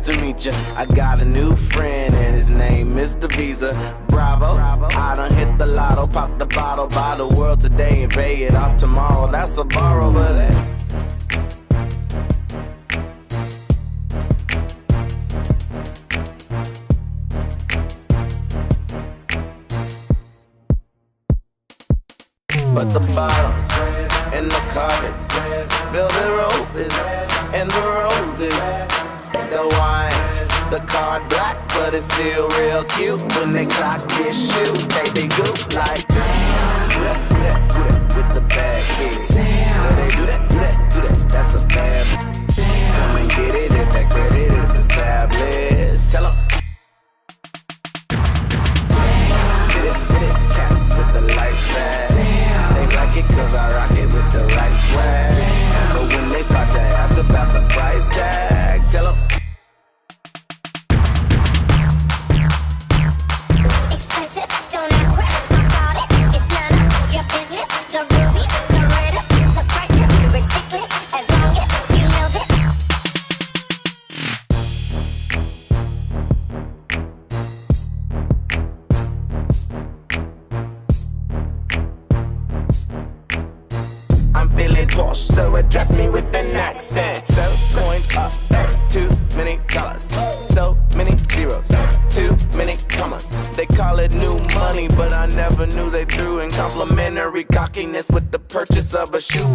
to meet ya. I got a new friend and his name Mr. Visa. Bravo, I done hit the lotto, pop the bottle, buy the world today and pay it off tomorrow. That's a borrow, but but the bottles and the carpet, velvet ropes and the roses, the wine, the card black, but it's still real cute. When they clock this shoe, they go like do that, do that, do that with the bad kids. They do that, do that, do that. That's a bad. Come and get it if that credit is established. Tell 'em. Hit it, cap with the lights at. They like it 'cause I rock it with the right swag. But when they start to ask about the price tag, tell 'em. I'm feeling posh, so address me with an accent. So point up, too many colors, so many zeros, too many commas. They call it new money, but I never knew they threw in complimentary cockiness with the purchase of a shoe.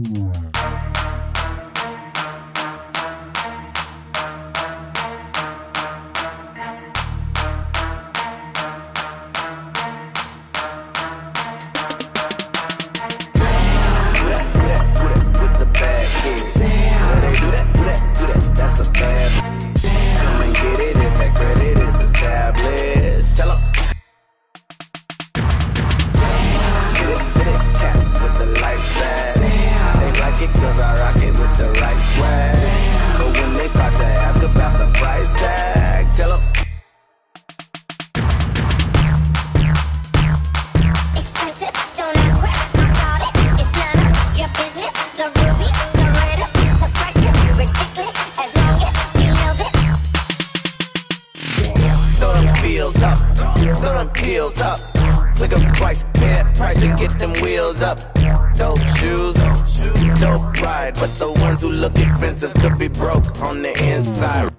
Throw them heels up, click them twice, pay that price to get them wheels up. Dope shoes, dope ride, but the ones who look expensive could be broke on the inside.